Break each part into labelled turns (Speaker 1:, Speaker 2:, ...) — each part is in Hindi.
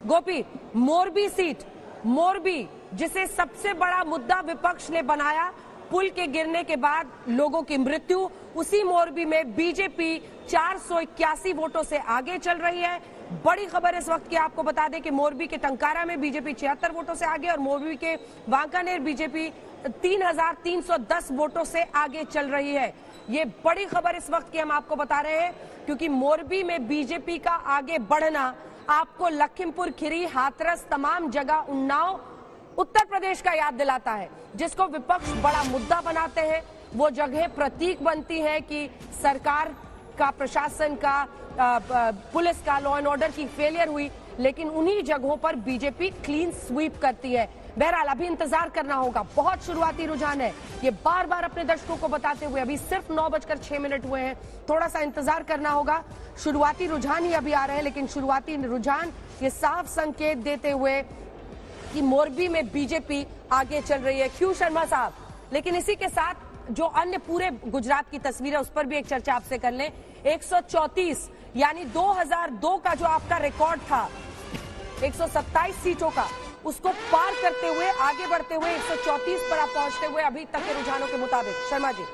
Speaker 1: गोपी, मोरबी सीट, मोरबी जिसे सबसे बड़ा मुद्दा विपक्ष ने बनाया, पुल के गिरने के बाद लोगों की मृत्यु, उसी मोरबी में बीजेपी 481 वोटों से आगे चल रही है। बड़ी खबर इस वक्त की आपको बता दें कि मोरबी के टंकारा में बीजेपी 76 वोटों से आगे और मोरबी के वांकानेर बीजेपी 3310 वोटों से आगे चल रही है। ये बड़ी खबर इस वक्त की हम आपको बता रहे हैं, क्योंकि मोरबी में बीजेपी का आगे बढ़ना आपको लखीमपुर खीरी, हाथरस, तमाम जगह, उन्नाव, उत्तर प्रदेश का याद दिलाता है, जिसको विपक्ष बड़ा मुद्दा बनाते हैं। वो जगह प्रतीक बनती है कि सरकार का, प्रशासन का, पुलिस का, लॉ एंड ऑर्डर की फेलियर हुई, लेकिन उन्हीं जगहों पर बीजेपी क्लीन स्वीप करती है। बहरहाल अभी इंतजार करना होगा, बहुत शुरुआती रुझान है, ये बार बार अपने दर्शकों को बताते हुए अभी सिर्फ 9:06 हुए हैं, थोड़ा सा इंतजार करना होगा। शुरुआती रुझान ही अभी आ रहे हैं, लेकिन शुरुआती रुझान ये साफ संकेत देते हुए कि मोरबी में बीजेपी आगे चल रही है। क्यों शर्मा साहब, लेकिन इसी के साथ जो अन्य पूरे गुजरात की तस्वीर है उस पर भी एक चर्चा आपसे कर लें। 134 यानी 2002 का जो आपका रिकॉर्ड था 127 सीटों का, उसको पार करते हुए, आगे बढ़ते हुए 134 पर आप पहुंचते हुए अभी तक के रुझानों के मुताबिक। शर्मा जी।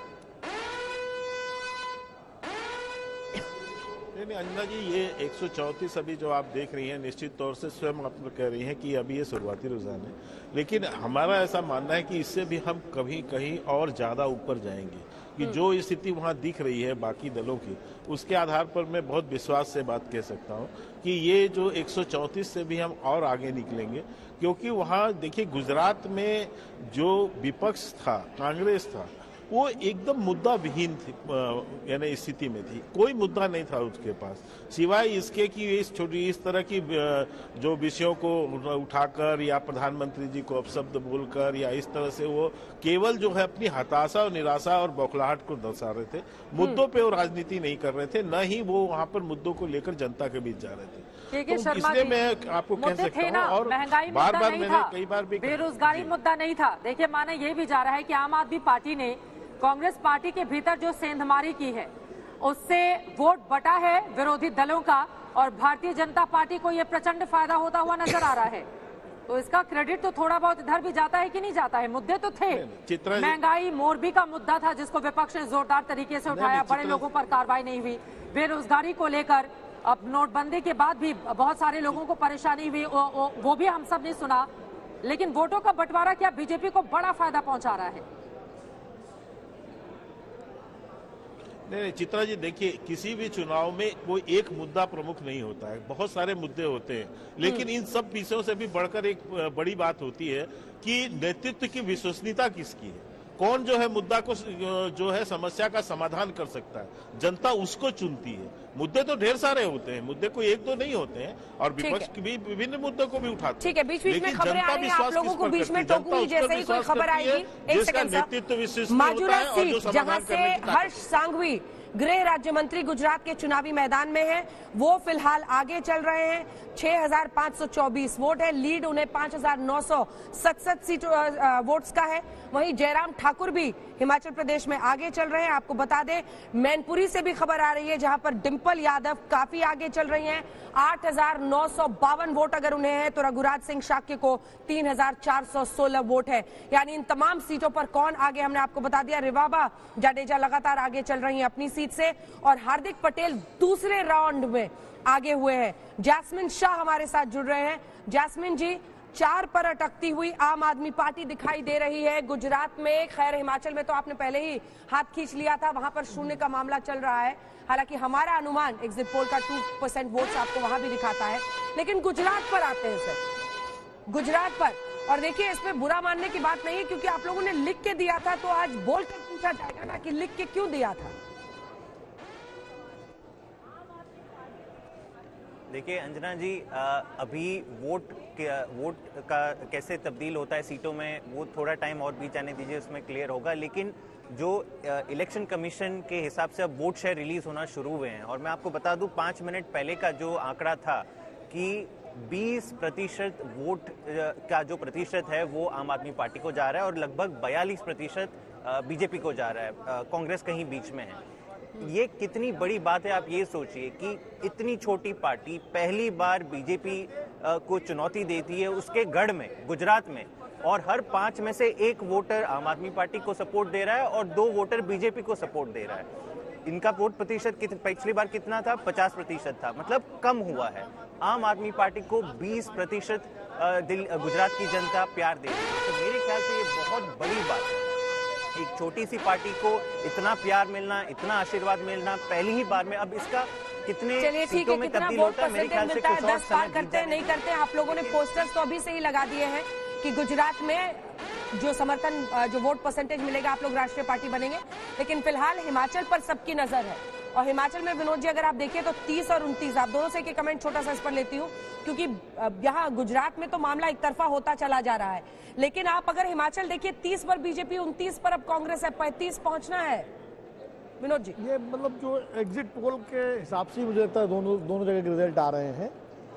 Speaker 2: नहीं अंजना जी, ये 134 अभी जो आप देख रही हैं, निश्चित तौर से स्वयं आप कह रही हैं कि अभी ये शुरुआती रुझान है, लेकिन हमारा ऐसा मानना है कि इससे भी हम कहीं और ज्यादा ऊपर जाएंगे, कि जो स्थिति वहां दिख रही है बाकी दलों की, उसके आधार पर मैं बहुत विश्वास से बात कह सकता हूं कि ये जो 134 से भी हम और आगे निकलेंगे, क्योंकि वहां देखिए गुजरात में जो विपक्ष था, कांग्रेस था, वो एकदम मुद्दा विहीन थी, यानी स्थिति में थी, कोई मुद्दा नहीं था उसके पास, सिवाय इसके कि इस तरह की जो विषयों को उठाकर या प्रधानमंत्री जी को अपशब्द बोलकर या इस तरह से वो केवल जो है अपनी हताशा और निराशा और बौखलाहट को दर्शा रहे थे। मुद्दों पे वो राजनीति नहीं कर रहे थे, न ही वो वहाँ पर मुद्दों को लेकर जनता के बीच जा रहे थे। तो इसलिए मैं आपको कह सकता हूँ, और बार बार मैंने कई बार भी,
Speaker 3: बेरोजगारी मुद्दा नहीं था। देखिए, माना ये भी जा रहा है कि आम आदमी पार्टी ने कांग्रेस पार्टी के भीतर जो सेंधमारी की है उससे वोट बटा है विरोधी दलों का, और भारतीय जनता पार्टी को यह प्रचंड फायदा होता हुआ नजर आ रहा है। तो इसका क्रेडिट तो थोड़ा बहुत इधर भी जाता है कि नहीं जाता है। मुद्दे तो थे, महंगाई मोरबी का मुद्दा था जिसको विपक्ष ने जोरदार तरीके से उठाया, बड़े लोगों पर कार्रवाई नहीं हुई। बेरोजगारी को लेकर अब नोटबंदी के बाद भी बहुत सारे लोगों को परेशानी हुई, वो भी हम सब ने सुना, लेकिन वोटों का बंटवारा क्या बीजेपी को बड़ा फायदा पहुंचा रहा है?
Speaker 2: नहीं चित्रा जी, देखिए किसी भी चुनाव में कोई एक मुद्दा प्रमुख नहीं होता है, बहुत सारे मुद्दे होते हैं, लेकिन इन सब विषयों से भी बढ़कर एक बड़ी बात होती है कि नेतृत्व की विश्वसनीयता किसकी है, कौन जो है मुद्दा को जो है समस्या का समाधान कर सकता है, जनता उसको चुनती है। मुद्दे तो ढेर सारे होते हैं, मुद्दे कोई एक दो नहीं होते हैं, और विपक्ष भी विभिन्न मुद्दों को भी उठाते हैं।
Speaker 1: ठीक है, बीच बीच में खबरें आ रही हैं, आप लोगों को बीच में टोकूंगी जैसे ही कोई खबर आएगी। एक सेकंड,
Speaker 2: नेतृत्व विश्वसनीय होता है और जो समाधान करने की
Speaker 1: हर्ष सांघवी गृह राज्य मंत्री गुजरात के चुनावी मैदान में हैं, वो फिलहाल आगे चल रहे हैं। 6524 वोट है, लीड उन्हें 5967 वोट्स का है। वहीं जयराम ठाकुर भी हिमाचल प्रदेश में आगे चल रहे हैं। आपको बता दें, मैनपुरी से भी खबर आ रही है, जहां पर डिंपल यादव काफी आगे चल रही हैं। 8952 वोट अगर उन्हें है, तो रघुराज सिंह शाक्य को 3416 वोट है। यानी इन तमाम सीटों पर कौन आगे, हमने आपको बता दिया। रिवाबा जाडेजा लगातार आगे चल रही हैं अपनी सीट से, और हार्दिक पटेल दूसरे राउंड में आगे हुए हैं। जैस्मिन शाह हमारे साथ जुड़ रहे हैं। जैस्मिन जी, 4 पर अटकती हुई आम आदमी पार्टी दिखाई दे रही है गुजरात में। खैर, हिमाचल में तो आपने पहले ही हाथ खींच लिया था, वहां पर शून्य का मामला चल रहा है। हालांकि हमारा अनुमान एग्जिट पोल का 2% वोट्स आपको वहां भी दिखाता है। लेकिन गुजरात पर आते हैं सर, गुजरात पर, और देखिए इसमें बुरा मानने की बात नहीं है, क्योंकि आप लोगों ने लिख के दिया था, तो आज बोल कर पूछा जाएगा ना कि लिख के क्यों दिया था।
Speaker 4: देखिए अंजना जी, अभी वोट का कैसे तब्दील होता है सीटों में, वो थोड़ा टाइम और बीत जाने दीजिए, उसमें क्लियर होगा। लेकिन जो इलेक्शन कमीशन के हिसाब से अब वोट शेयर रिलीज होना शुरू हुए हैं, और मैं आपको बता दूं 5 मिनट पहले का जो आंकड़ा था कि 20% वोट का जो प्रतिशत है वो आम आदमी पार्टी को जा रहा है, और लगभग 42% बीजेपी को जा रहा है, कांग्रेस कहीं बीच में है। ये कितनी बड़ी बात है, आप ये सोचिए कि इतनी छोटी पार्टी पहली बार बीजेपी को चुनौती देती है उसके गढ़ में, गुजरात में, और हर 5 में से 1 वोटर आम आदमी पार्टी को सपोर्ट दे रहा है और 2 वोटर बीजेपी को सपोर्ट दे रहा है। इनका वोट प्रतिशत पिछली बार कितना था? 50% था, मतलब कम हुआ है। आम आदमी पार्टी को 20% गुजरात की जनता प्यार दे रही है। तो मेरे ख्याल से ये बहुत बड़ी बात है। एक छोटी सी पार्टी को इतना प्यार मिलना, इतना आशीर्वाद मिलना पहली ही बार में। अब इसका कितने सीटों में तब्दील होता है, मेरे ख्याल से कुछ और समय
Speaker 1: करते हैं नहीं करते हैं। आप लोगों ने पोस्टर्स तो अभी से ही लगा दिए हैं कि गुजरात में जो समर्थन, जो वोट परसेंटेज मिलेगा, आप लोग राष्ट्रीय पार्टी बनेंगे। लेकिन फिलहाल हिमाचल पर सबकी नजर है, और हिमाचल में विनोद जी अगर आप देखिए तो 30 और 29, आप दोनों से एक कमेंट छोटा सा इस पर लेती हूँ, क्योंकि यहाँ गुजरात में तो मामला एक तरफा होता चला जा रहा है, लेकिन आप अगर हिमाचल देखिए 30 पर बीजेपी, 29 पर अब कांग्रेस है, 35 पहुंचना है। विनोद जी,
Speaker 5: ये मतलब जो एग्जिट पोल के हिसाब से मुझे लगता है दोनों जगह के रिजल्ट आ रहे हैं,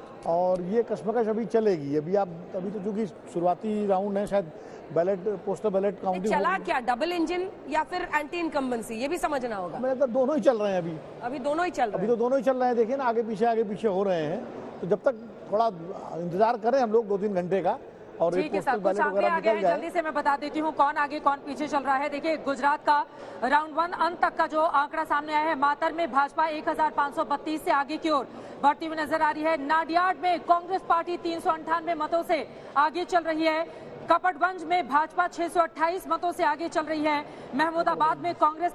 Speaker 5: और ये कश्मकश अभी चलेगी। अभी तो चूंकि शुरुआती राउंड है, शायद पोस्टल बैलेट काउंटिंग
Speaker 1: चला क्या डबल इंजन या फिर एंटी इनकम्बेंसी, ये भी समझना होगा।
Speaker 5: मेरे तो दोनों ही चल रहे हैं
Speaker 1: अभी दोनों ही चल रहे हैं।
Speaker 5: अभी तो दोनों ही चल रहे हैं। देखिए ना, आगे पीछे हो रहे हैं, तो जब तक थोड़ा इंतजार करें हम लोग 2-3 घंटे का, और
Speaker 3: ठीक है सर, कुछ आगे आगे है, जल्दी से मैं बता देती हूँ कौन आगे कौन पीछे चल रहा है। देखिए गुजरात का राउंड 1 अंत तक का जो आंकड़ा सामने आया है, मातर में भाजपा 1532 से आगे की ओर बढ़ती हुई नजर आ रही है। नाडियाड में कांग्रेस पार्टी 398 मतों से आगे चल रही है। कपड़गंज में भाजपा 628 मतों से आगे चल रही है। महमूदाबाद में कांग्रेस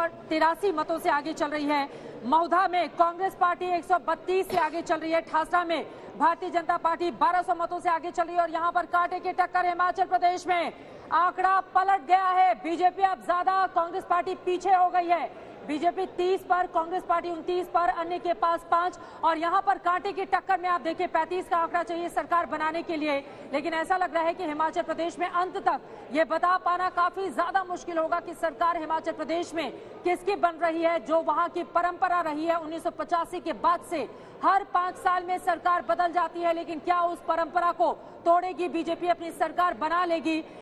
Speaker 3: 383 मतों से आगे चल रही है। महुधा में कांग्रेस पार्टी 132 से आगे चल रही है। ठासरा में भारतीय जनता पार्टी 1200 मतों से आगे चल रही है। और यहाँ पर कांटे की टक्कर हिमाचल प्रदेश में, आंकड़ा पलट गया है। बीजेपी अब ज्यादा, कांग्रेस पार्टी पीछे हो गई है। बीजेपी 30 पर, कांग्रेस पार्टी 29 पर, अन्य के पास 5। और यहां पर कांटे की टक्कर में आप देखिए 35 का आंकड़ा चाहिए सरकार बनाने के लिए, लेकिन ऐसा लग रहा है कि हिमाचल प्रदेश में अंत तक ये बता पाना काफी ज्यादा मुश्किल होगा कि सरकार हिमाचल प्रदेश में किसकी बन रही है। जो वहां की परंपरा रही है 1985 के बाद से, हर 5 साल में सरकार बदल जाती है, लेकिन क्या उस परंपरा को तोड़ेगी बीजेपी, अपनी सरकार बना लेगी?